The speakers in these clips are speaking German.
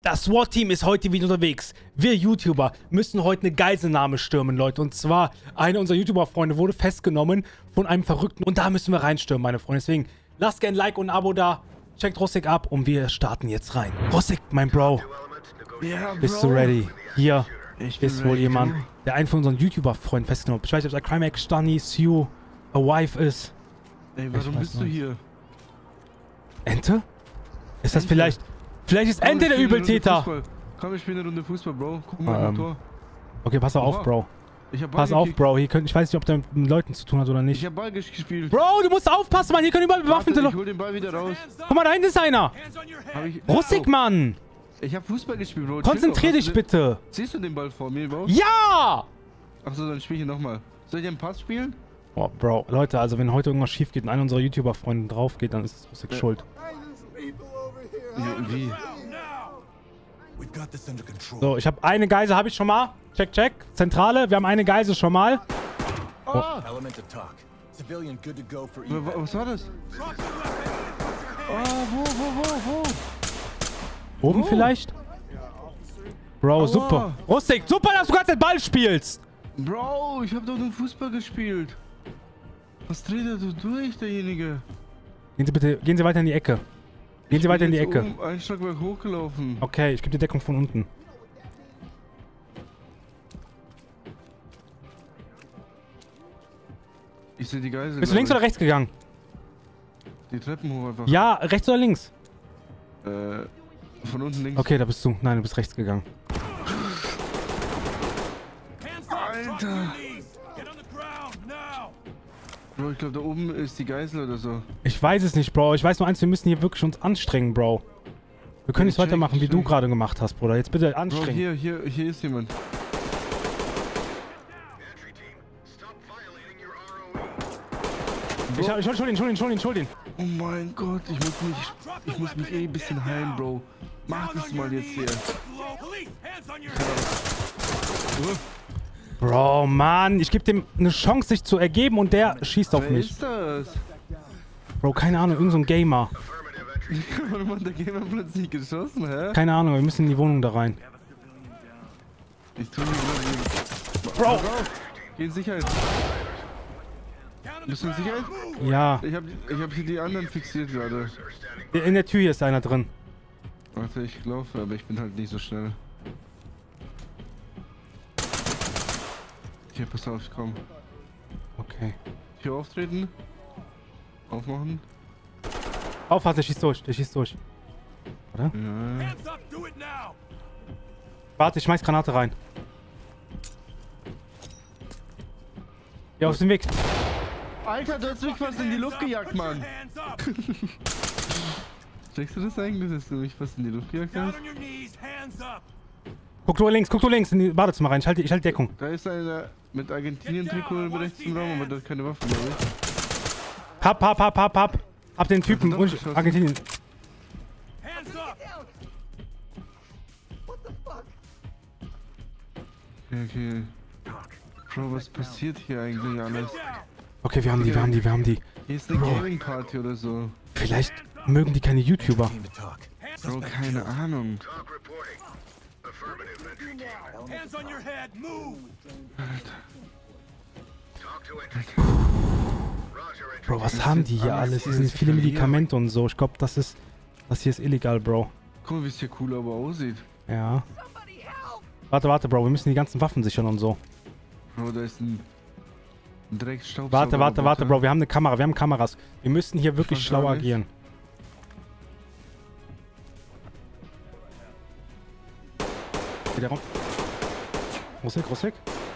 Das SWAT-Team ist heute wieder unterwegs. Wir YouTuber müssen heute eine Geiselnahme stürmen, Leute. Und zwar, einer unserer YouTuber-Freunde wurde festgenommen von einem Verrückten. Und da müssen wir reinstürmen, meine Freunde. Deswegen, lasst gerne ein Like und ein Abo da. Checkt Russik ab und wir starten jetzt rein. Russik, mein Bro. Ja, Bro. Bist du ready? Hier ist wohl ready, jemand, du. der einen von unseren YouTuber-Freunden festgenommen hat. Ich weiß nicht, ob es Crimex, Stunny, Sue, a Wife ist. Ey, warum bist du hier? Ente? Ist das Ente. vielleicht... Vielleicht ist Ente der Übeltäter. Komm, wir spielen eine Runde Fußball, Bro. Guck mal, Tor. Okay, pass auf, Bro. Ich hab Ball Pass auf, gekickt. Bro. Hier ich weiß nicht, ob der mit Leuten zu tun hat oder nicht. Ich hab Ball gespielt. Bro, du musst aufpassen, Mann. Hier können überall bewaffnete Ich Leute... hol den Ball wieder raus. Guck mal, da hinten ist einer. Russik, Mann. Ich hab Fußball gespielt, Bro. Konzentrier Chill dich doch. bitte. Siehst du den Ball vor mir, Bro? Ja! Achso, dann spiel ich ihn nochmal. Soll ich einen Pass spielen? Boah, Bro. Leute, also wenn heute irgendwas schief geht und einer unserer YouTuber-Freunde drauf geht, dann ist es Russik schuld. Wie? So, ich habe eine Geisel, habe ich schon mal. Check, check. Zentrale, wir haben eine Geisel schon mal. Oh. Was war das? Wo? Oben Oh. vielleicht? Bro, Aua. super. Russik, super, dass du gerade den Ball spielst. Bro, ich hab doch nur Fußball gespielt. Was dreht er so durch, derjenige? Gehen Sie weiter in die Ecke. Gehen Sie weiter in die Ecke. Ein Stockwerk hochgelaufen. Okay, ich gebe die Deckung von unten. Ich sehe die Geisel. Bist du links oder rechts gegangen? Die Treppen hoch einfach. Ja, rechts oder links? Von unten links. Okay, da bist du. Nein, du bist rechts gegangen. Alter. Bro, ich glaube da oben ist die Geisel oder so. Ich weiß es nicht, Bro. Ich weiß nur eins, wir müssen hier wirklich uns anstrengen, Bro. Wir können nicht weitermachen, wie du gerade gemacht hast, Bruder. Jetzt bitte Bro, anstrengen. hier ist jemand. Ich hol ihn. Oh mein Gott, ich muss mich ein bisschen heilen, Bro. Mach das mal jetzt hier. Bro, Mann. Ich gebe dem eine Chance, sich zu ergeben und der schießt auf Wer mich. ist das? Bro, keine Ahnung. Irgend so ein Gamer. Warum hat der Gamer plötzlich geschossen, hä? Keine Ahnung. Wir müssen in die Wohnung da rein. Ich tu mir gerade... Bro! Geh in Sicherheit. Bist du in Sicherheit? Ja. Ich hab hier die anderen fixiert gerade. In der Tür hier ist einer drin. Warte, ich laufe, aber ich bin halt nicht so schnell. Hier, pass auf, ich komm. Okay. Tür auftreten. Aufmachen. Aufpassen, der schießt durch. Der schießt durch. Oder? Ja. Warte, ich schmeiß Granate rein. Ja, aus dem Weg. Alter, du hast mich fast in die Luft gejagt, Mann. Checkst du das eigentlich, dass du mich fast in die Luft gejagt hast? Guck du links in die Badezimmer rein. Ich halte Deckung. Da ist einer mit Argentinien-Trikot im rechten Raum, aber der hat keine Waffe, glaube ich. Hab den Typen doch und geschossen. Argentinien. Okay. Bro, was passiert hier eigentlich alles? Okay, wir haben die. Hier ist eine Gaming-Party oder so. Vielleicht mögen die keine YouTuber. Bro, keine Ahnung. Bro, was haben die hier alles? Hier sind viele Medikamente und so. Ich glaube, das hier ist illegal, Bro. Guck mal, wie es hier cool aber aussieht. Ja. Warte, Bro. Wir müssen die ganzen Waffen sichern und so. Bro, da ist ein Drecksstaubsauger. Warte, Bro. Wir haben eine Kamera. Wir haben Kameras. Wir müssen hier wirklich Schon schlau gar nicht. agieren. Geht der Raum? Russik?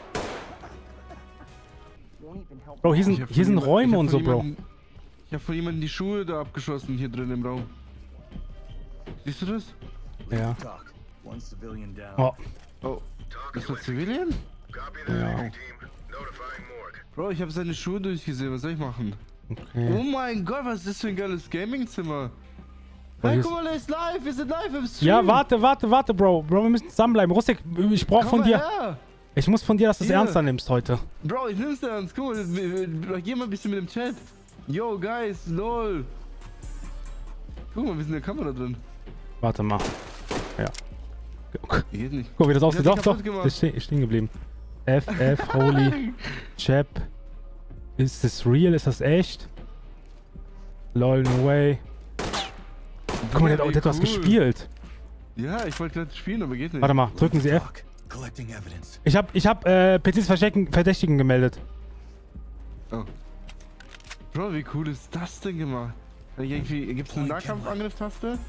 Bro, hier sind Räume und so, Bro. Ich hab von jemandem die Schuhe da abgeschossen, hier drin im Raum. Siehst du das? Ja. Oh. Oh, das war Zivilien? Ja. Bro, ich habe seine Schuhe durchgesehen, was soll ich machen? Oh Okay. mein Gott, was ist das für ein geiles Gaming-Zimmer? Bro, Hey, hier guck mal, er ist live, wir sind live im Stream. Ja, warte, Bro. Bro, wir müssen zusammenbleiben. Russik, ich brauch Komm von mal dir. her. Ich muss von dir, dass du es Hier. ernster nimmst heute. Bro, ich nimm's ernst. Guck mal, geh mal ein bisschen mit dem Chat. Yo, guys, lol. Guck mal, wir sind in der Kamera drin. Warte mal. Ja. Geht nicht. Guck, wie das aussieht. Ich hab Doch, die doch. kaputt gemacht. Das ist stehen geblieben. FF, holy, Chap. Ist das real? Ist das echt? Lol, no way. Guck mal, der hat was gespielt. Ja, ich wollte gerade spielen, aber geht nicht. Warte mal, drücken Sie F. Ich hab PCs Verdächtigen gemeldet. Oh. Bro, wie cool ist das denn gemacht? Gibt's eine Nahkampfangriff-Taste?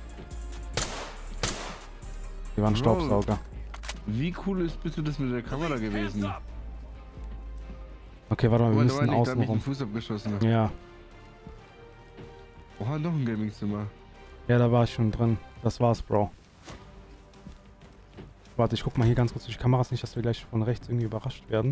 Die waren Staubsauger. Wie cool ist bitte das mit der Kamera gewesen? Okay, warte mal, wir müssen außen Da hab ich den rum. Fuß abgeschossen. Ja. Oh, noch ein Gaming-Zimmer. Ja, da war ich schon drin. Das war's, Bro. Warte, ich guck mal hier ganz kurz durch die Kameras, nicht, dass wir gleich von rechts irgendwie überrascht werden.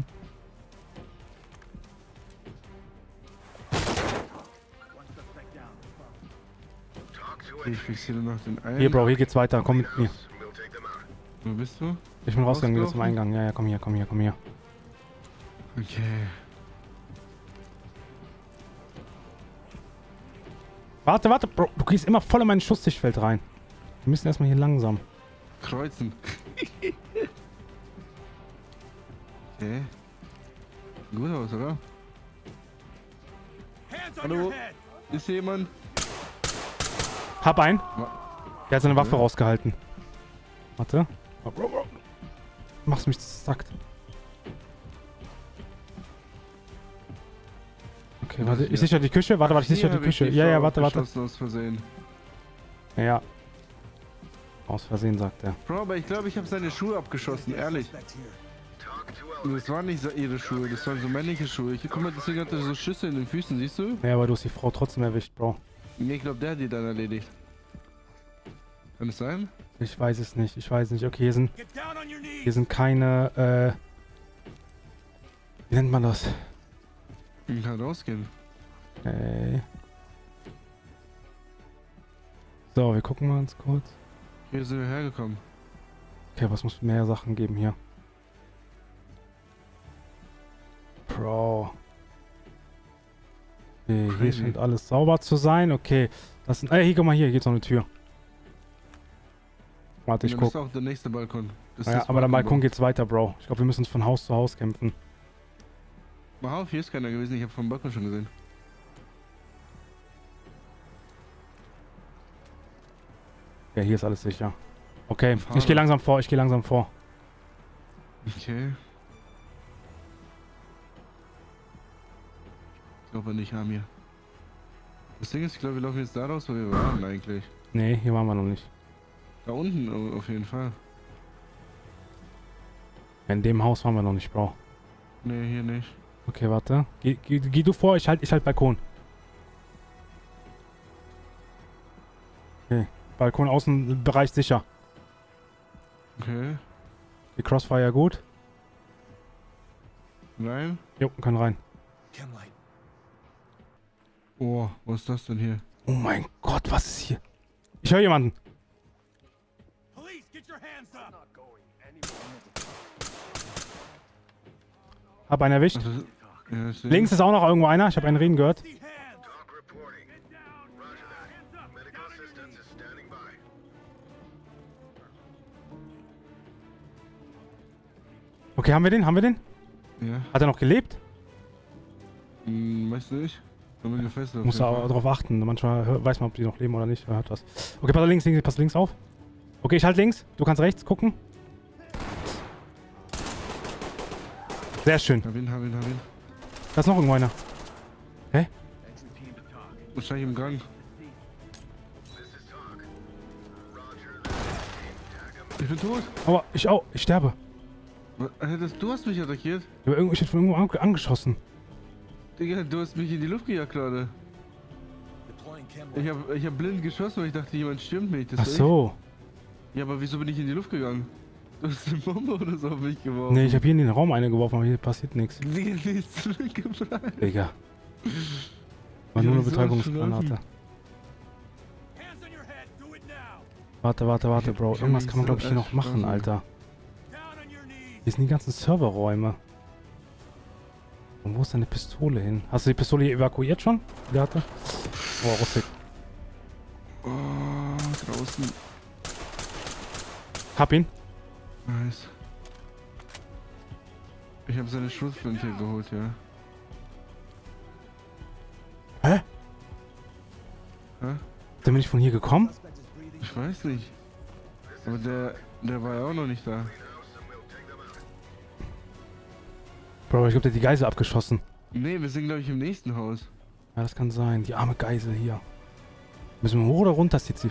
Ich fixiere noch den einen. Hier, Bro, hier geht's weiter. Komm mit mir. Wo bist du? Ich bin rausgegangen, wieder zum Rausgelaufen? Eingang. Ja, ja, komm hier, komm hier, komm hier. Okay. Warte, warte, Bro, du gehst immer voll in mein Schusssichtfeld rein. Wir müssen erstmal hier langsam. Kreuzen. Okay. Gut aus, oder? Hallo? Ist hier jemand? Hab einen. Wa- Der hat seine Waffe Ja. rausgehalten. Warte. Oh, Bro, Bro. Machst mich zackt. Okay, warte. Ich sicher die Küche. Warte, ich sicher die Küche. Ja, ja, warte, warte. Aus Versehen. Ja. Aus Versehen, sagt er. Bro, aber ich glaube, ich habe seine Schuhe abgeschossen, ehrlich. Und das waren nicht ihre Schuhe, das waren so männliche Schuhe. Guck mal, deswegen hat er so Schüsse in den Füßen, siehst du? Ja, aber du hast die Frau trotzdem erwischt, Bro. Nee, ich glaube, der hat die dann erledigt. Kann es sein? Ich weiß es nicht. Ich weiß nicht. Okay, hier sind keine, wie nennt man das? Ich kann rausgehen. Okay. So, wir gucken mal ganz kurz. Hier sind wir hergekommen. Okay, was muss mehr Sachen geben hier? Bro. Okay, hier Crazy. scheint alles sauber zu sein. Okay. Das sind. Hier, guck mal, hier geht's noch eine Tür. Warte, ich Das guck. ist auch der nächste Balkon. Das ist Ja, das aber der Balkon Bro. geht's weiter, Bro. Ich glaube, wir müssen uns von Haus zu Haus kämpfen. Mach auf, hier ist keiner gewesen, ich habe vom Balkon schon gesehen. Ja, hier ist alles sicher. Okay, Fahrer. ich gehe langsam vor, ich gehe langsam vor. Okay. Ich glaube nicht, haben hier. Das Ding ist, ich glaube, wir laufen jetzt da raus, wo wir waren eigentlich. Nee, hier waren wir noch nicht. Da unten auf jeden Fall. In dem Haus waren wir noch nicht, Bro. Nee, hier nicht. Okay, warte. Geh du vor, ich halt Balkon. Okay. Balkon Außenbereich sicher. Okay. Die Crossfire gut. Rein. Jo, können rein. Oh, was ist das denn hier? Oh mein Gott, was ist hier? Ich höre jemanden. Hab einen erwischt. Also, ja, ich seh- Links ist auch noch irgendwo einer. Ich habe einen reden gehört. Okay, haben wir den? Haben wir den? Ja. Hat er noch gelebt? Weißt du nicht? Haben wir gefesselt. auf Muss jeden er Fall. darauf achten. Manchmal weiß man, ob die noch leben oder nicht. Er hört was. Okay, pass links auf. Okay, ich halt links. Du kannst rechts gucken. Sehr schön. Hab ihn. Da ist noch irgendwo einer. Wahrscheinlich im Gang. Ich bin tot. Aber ich auch. Ich sterbe. Du hast mich attackiert. Ich werde von irgendwo angeschossen. Digga, du hast mich in die Luft gejagt gerade. Ich hab blind geschossen, weil ich dachte, jemand stürmt mich. Das Ach war so. ich. Ja, aber wieso bin ich in die Luft gegangen? Du hast eine Bombe oder so auf mich geworfen. Nee, ich habe hier in den Raum eine geworfen, aber hier passiert nichts. Digga, die ist zurückgebracht. Digga. War Ja, nur eine so Betäubungsgranate. Warte, Bro. Ich Irgendwas bin kann man, so glaube ich, hier noch machen, erschrocken. Alter. Hier sind die ganzen Serverräume. Und wo ist deine Pistole hin? Hast du die Pistole hier evakuiert schon? Die hatte? Oh, Rustik. Oh, draußen. Hab ihn. Nice. Ich habe seine Schussflinte geholt, ja. Hä? Hä? Dann bin ich von hier gekommen? Ich weiß nicht. Aber der war ja auch noch nicht da. Bro, ich glaube, der hat die Geisel abgeschossen. Nee, wir sind glaube ich im nächsten Haus. Ja, das kann sein. Die arme Geisel hier. Müssen wir hoch oder runter, Stizi?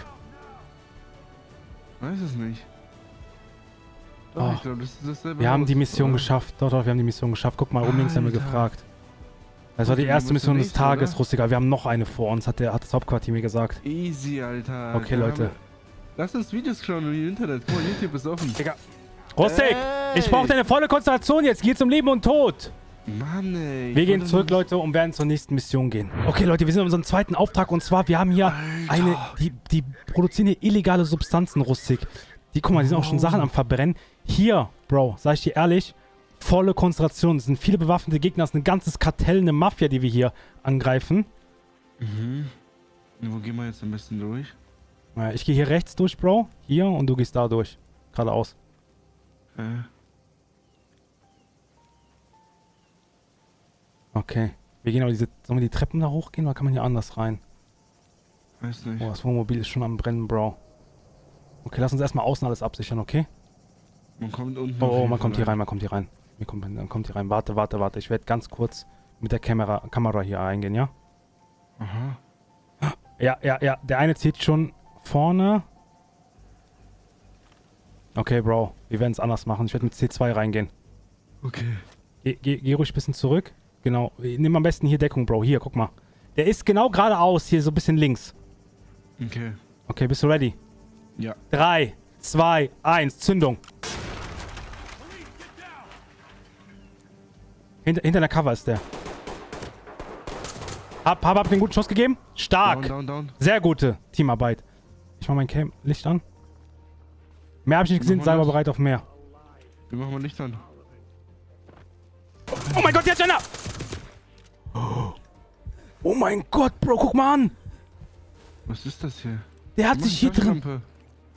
Weiß es nicht. Doch, Oh. ich glaube, das ist dasselbe Wir haben Haus, die Mission oder? geschafft. Doch, wir haben die Mission geschafft. Guck mal, oben links haben wir Alter. gefragt. Das war die Okay, erste du musst Mission der des nächste, Tages, oder? Rustiger. Wir haben noch eine vor uns, hat das Hauptquartier mir gesagt. Easy, Alter. Okay, Da Leute. haben wir- Lass uns Videos klauen im Internet. Guck mal, YouTube ist offen. Digga. Rustig! Ey! Ich brauche deine volle Konzentration jetzt. Geht's um Leben und Tod. Mann, ey. Wir gehen zurück, Leute, und werden zur nächsten Mission gehen. Okay, Leute, wir sind in unserem zweiten Auftrag. Und zwar, wir haben hier die produzieren hier illegale Substanzen, Rustig. Die, guck mal, die sind auch schon Sachen am Verbrennen. Hier, Bro, sag ich dir ehrlich, volle Konzentration. Es sind viele bewaffnete Gegner. Es ist ein ganzes Kartell, eine Mafia, die wir hier angreifen. Mhm. Wo gehen wir jetzt am besten durch? Ich gehe hier rechts durch, Bro. Hier und du gehst da durch. Geradeaus. Okay. Wir gehen aber diese... Sollen wir die Treppen da hochgehen oder kann man hier anders rein? Weiß nicht. Oh, das Wohnmobil ist schon am Brennen, Bro. Okay, lass uns erstmal außen alles absichern, okay? Man kommt unten. Oh, man kommt hier rein, man kommt hier rein. Man kommt hier rein. Warte. Ich werde ganz kurz mit der Kamera hier eingehen, ja? Aha. Ja. Der eine zieht schon vorne. Okay, Bro. Wir werden es anders machen. Ich werde mit C2 reingehen. Okay. Geh ruhig ein bisschen zurück. Genau. Nimm am besten hier Deckung, Bro. Hier, guck mal. Der ist genau geradeaus, hier so ein bisschen links. Okay. Okay, bist du ready? Ja. 3, 2, 1, Zündung. Hinter der Cover ist der. Hab den guten Schuss gegeben? Stark. Down. Sehr gute Teamarbeit. Ich mach mein Licht an. Mehr habe ich nicht gesehen, sei aber bereit auf mehr. Wir machen mal Licht an. Oh mein Gott, jetzt einer! Oh mein Gott, Bro, guck mal an! Was ist das hier? Der hat Wir sich hier machen drin... Taschenlampe.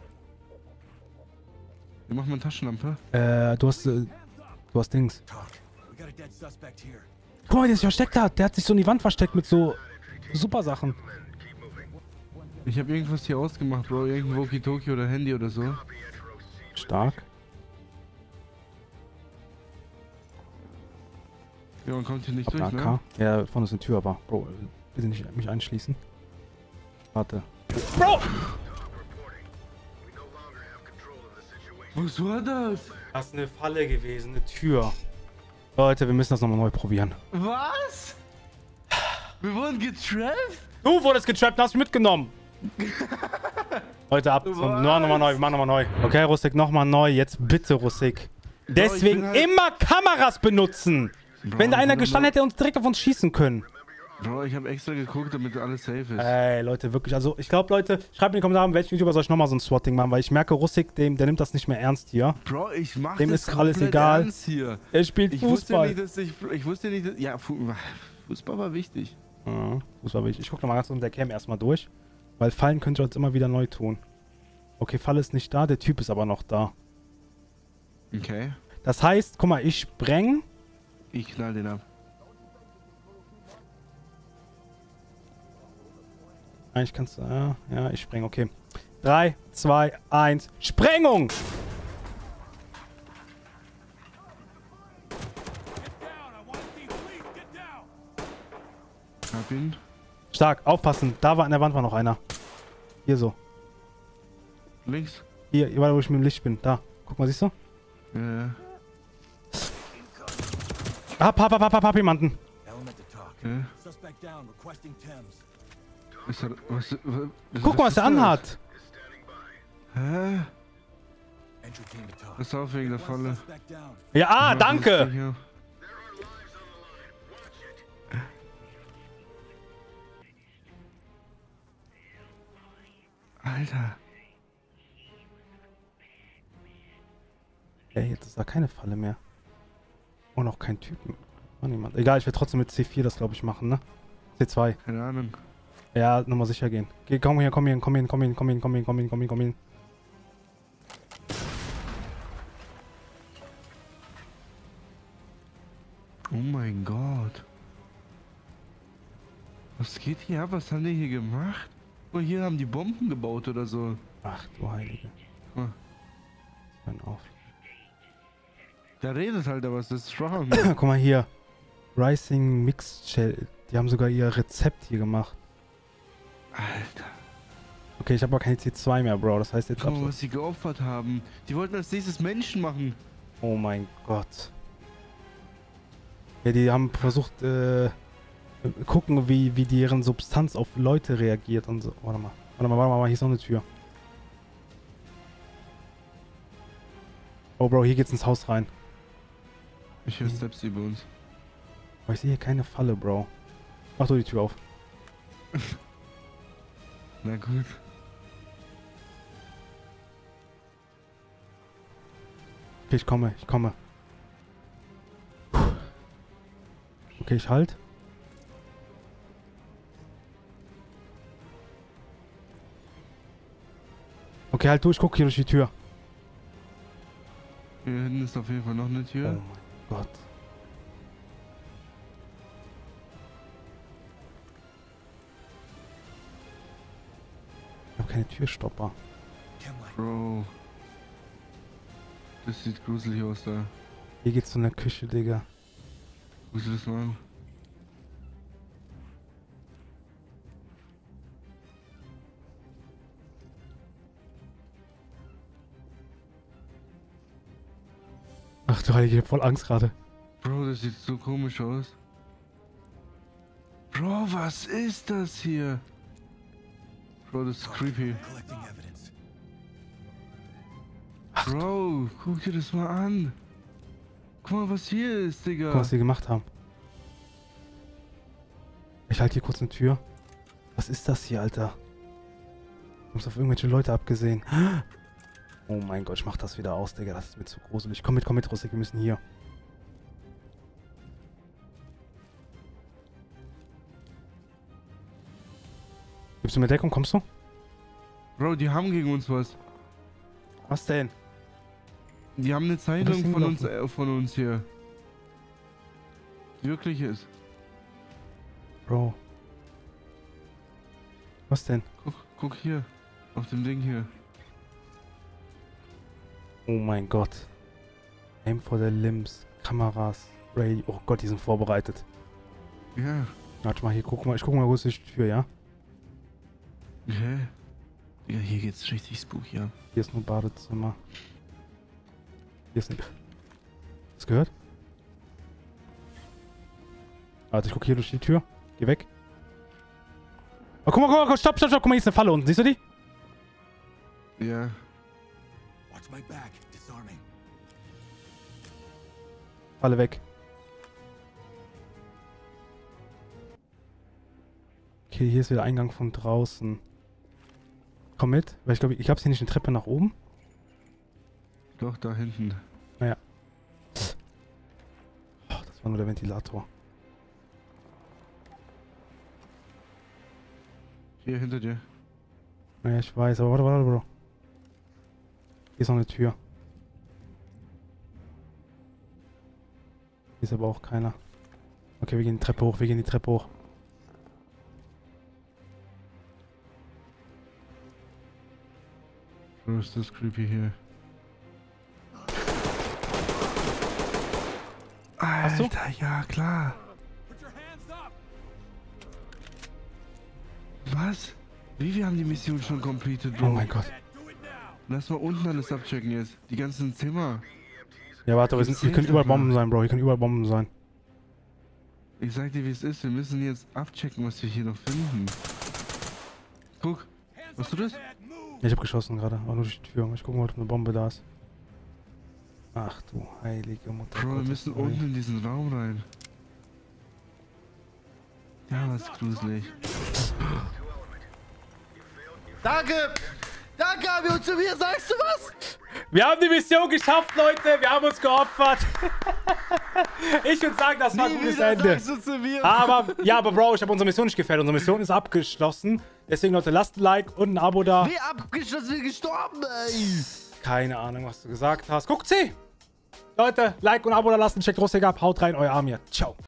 Wir machen mal Taschenlampe. Du hast Dings. Guck mal, der sich versteckt hat. Der hat sich so in die Wand versteckt mit so super Sachen. Ich habe irgendwas hier ausgemacht, Bro. Irgendein Walkie-Talkie oder Handy oder so. Stark. Ja, man kommt hier nicht durch, ne? AK. Ja, vorne ist eine Tür, aber Bro, bitte nicht mich einschließen. Warte. Bro! Was war das? Das ist eine Falle gewesen, eine Tür. Leute, wir müssen das nochmal neu probieren. Was? Wir wurden getrappt? Du wurdest getrappt und hast mich mitgenommen. Leute, ab. Nochmal neu, wir machen nochmal neu. Okay, Rustik, nochmal neu. Jetzt bitte, Rustik. Deswegen halt immer Kameras benutzen. Bro, Wenn da einer ich gestanden hätte, der uns direkt auf uns schießen können. Bro, ich habe extra geguckt, damit alles safe ist. Ey, Leute, wirklich. Also, ich glaube, Leute, schreibt in die Kommentare, welchen YouTuber soll ich nochmal so ein SWAT-Ding machen, weil ich merke, Rustik, der nimmt das nicht mehr ernst hier. Bro, ich mach Dem das ist alles komplett egal. ernst hier. Er spielt Ich Fußball. wusste nicht, dass... Ja, Fußball war wichtig. Ja, Fußball wichtig. Ich gucke nochmal ganz unter der Cam erstmal durch. Weil Fallen könnt ihr uns immer wieder neu tun. Okay, Falle ist nicht da, der Typ ist aber noch da. Okay. Das heißt, guck mal, ich spreng. Ich knall den ab. Eigentlich kannst du... Ja, ich spreng, okay. 3, 2, 1, Sprengung! Hab ihn. Stark, aufpassen. Da war an der Wand war noch einer. Hier so. Links. Hier, wo ich mit dem Licht bin. Da. Guck mal, siehst du? Ja. Hab jemanden. Okay. Was Guck mal, was er anhat. Hä? Ist auf wegen der Falle. Ja, danke. Ja. Alter. Ey, jetzt ist da keine Falle mehr. Und auch kein Typen. Oh, niemand. Egal, ich werde trotzdem mit C4 das, glaube ich, machen, ne? C2. Keine Ahnung. Ja, nochmal sicher gehen. Komm hin. Oh mein Gott. Was geht hier ab? Was haben die hier gemacht? Oh, hier haben die Bomben gebaut oder so. Ach du Heilige. Ah. Hör auf. Da redet halt aber was, das ist schwach. Guck mal hier. Rising Mix Shell. Die haben sogar ihr Rezept hier gemacht. Alter. Okay, ich habe aber keine C2 mehr, Bro. Das heißt jetzt Guck mal, was sie geopfert haben. Die wollten als nächstes Menschen machen. Oh mein Gott. Ja, die haben versucht, gucken, wie deren Substanz auf Leute reagiert und so. Warte mal, hier ist noch eine Tür. Oh, Bro, hier geht's ins Haus rein. Ich höre Steps über uns. Aber ich sehe hier keine Falle, Bro. Mach doch die Tür auf. Na gut. Okay, ich komme. Okay, ich halt. Okay, halt durch, guck hier durch die Tür. Hier hinten ist auf jeden Fall noch eine Oh Tür. mein Gott. Ich habe keine Türstopper. Bro. Das sieht gruselig aus da. Hier geht's zu einer Küche, Digga. Guck dir das mal an. Ach du Heilige, ich hab voll Angst gerade. Bro, das sieht so komisch aus. Bro, was ist das hier? Bro, das ist creepy. Bro, guck dir das mal an. Guck mal, was hier ist, Digga. Guck mal, was sie gemacht haben. Ich halte hier kurz eine Tür. Was ist das hier, Alter? Ich hab's auf irgendwelche Leute abgesehen. Oh mein Gott, ich mach das wieder aus, Digga. Das ist mir zu gruselig. Komm mit, Rustik. Wir müssen hier. Gibst du mir Deckung? Kommst du? Bro, die haben gegen uns was. Was denn? Die haben eine Zeitung von uns hier. Wirklich ist. Bro. Was denn? Guck hier. Auf dem Ding hier. Oh mein Gott. Aim for the limbs. Kameras. Radio. Oh Gott, die sind vorbereitet. Ja. Warte mal, hier, guck mal. Ich guck mal, wo ist die Tür, ja? Hä? Ja, hier geht's richtig spooky ab. Hier ist nur Badezimmer. Hier ist nicht. Hast du gehört? Warte, ich guck hier durch die Tür. Geh weg. Oh, guck mal, stopp. Guck mal, hier ist eine Falle unten. Siehst du die? Ja. Falle weg. Okay, hier ist wieder Eingang von draußen. Komm mit, weil ich glaube, ich hab's hier nicht eine Treppe nach oben. Doch, da hinten. Naja. Oh, das war nur der Ventilator. Hier hinter dir. Naja, ich weiß, aber warte, Bro. Hier ist noch eine Tür. Hier ist aber auch keiner. Okay, wir gehen die Treppe hoch, Bro, ist das creepy hier. Hast du? Alter, ja klar. Was? Wie wir haben die Mission schon completed, Bro? Oh mein Gott. Lass mal unten alles abchecken jetzt. Die ganzen Zimmer. Ja, warte, aber hier können überall Bomben sein, Bro. Hier können überall Bomben sein. Ich sag dir, wie es ist. Wir müssen jetzt abchecken, was wir hier noch finden. Guck. Hast du das? Ja, ich hab geschossen gerade, aber nur durch die Tür. Ich guck mal, ob eine Bombe da ist. Ach du heilige Mutter. Bro, wir müssen unten in diesen Raum rein. Ja, was ist gruselig. Danke! Danke, Abi, und zu mir sagst du was? Wir haben die Mission geschafft, Leute. Wir haben uns geopfert. Ich würde sagen, das war ein gutes Ende. Sagst du zu mir? Aber Bro, ich habe unsere Mission nicht gefällt. Unsere Mission ist abgeschlossen. Deswegen, Leute, lasst ein Like und ein Abo da. Wer abgeschossen, wer gestorben, ey? Keine Ahnung, was du gesagt hast. Guck, C! Leute, Like und Abo da lassen. Checkt Russig ab. Haut rein, euer Amir. Ciao.